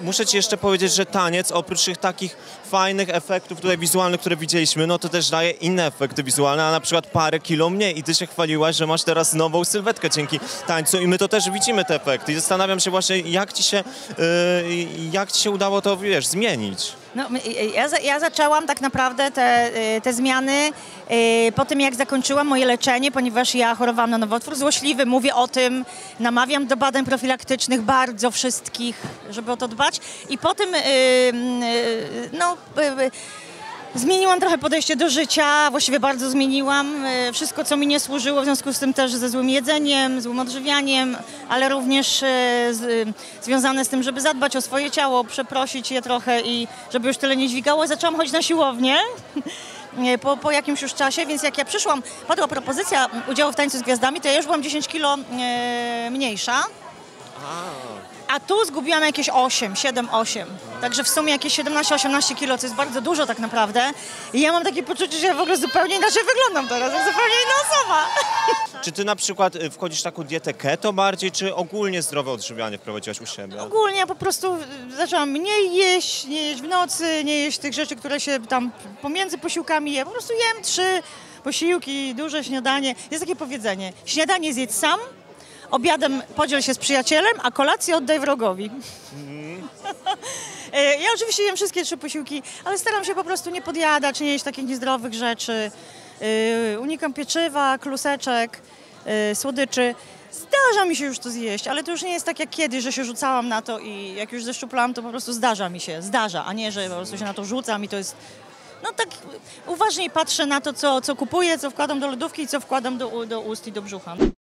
Muszę ci jeszcze powiedzieć, że taniec, oprócz tych takich fajnych efektów tutaj wizualnych, które widzieliśmy, no to też daje inne efekty wizualne, a na przykład parę kilo mniej i ty się chwaliłaś, że masz teraz nową sylwetkę dzięki tańcu i my to też widzimy te efekty i zastanawiam się właśnie, jak ci się udało to, wiesz, zmienić. No, ja zaczęłam tak naprawdę te zmiany po tym, jak zakończyłam moje leczenie, ponieważ ja chorowałam na nowotwór złośliwy, mówię o tym, namawiam do badań profilaktycznych bardzo wszystkich, żeby o to dbać. I po tym zmieniłam trochę podejście do życia, właściwie bardzo zmieniłam. Wszystko, co mi nie służyło, w związku z tym też ze złym jedzeniem, złym odżywianiem, ale również związane z tym, żeby zadbać o swoje ciało, przeprosić je trochę i żeby już tyle nie dźwigało. Zaczęłam chodzić na siłownię po jakimś już czasie, więc jak ja przyszłam, padła propozycja udziału w Tańcu z Gwiazdami, to ja już byłam 10 kilo mniejsza. A tu zgubiłam jakieś 7-8. Także w sumie jakieś 17-18 kilo, co jest bardzo dużo tak naprawdę. I ja mam takie poczucie, że ja w ogóle zupełnie inaczej wyglądam teraz, jak zupełnie inna osoba. Czy ty na przykład wchodzisz w taką dietę keto bardziej, czy ogólnie zdrowe odżywianie wprowadziłaś u siebie? Ogólnie ja po prostu zaczęłam mniej jeść, nie jeść w nocy, nie jeść tych rzeczy, które się tam pomiędzy posiłkami je. Po prostu jem 3 posiłki, duże śniadanie. Jest takie powiedzenie, śniadanie zjedz sam, obiadem podziel się z przyjacielem, a kolację oddaj wrogowi. Ja oczywiście jem wszystkie 3 posiłki, ale staram się po prostu nie podjadać, nie jeść takich niezdrowych rzeczy. Unikam pieczywa, kluseczek, słodyczy. Zdarza mi się już to zjeść, ale to już nie jest tak jak kiedyś, że się rzucałam na to i jak już zeszczuplam, to po prostu zdarza mi się, a nie, że po prostu się na to rzucam i to jest... No tak uważniej patrzę na to, co kupuję, co wkładam do lodówki i co wkładam do ust i do brzucha.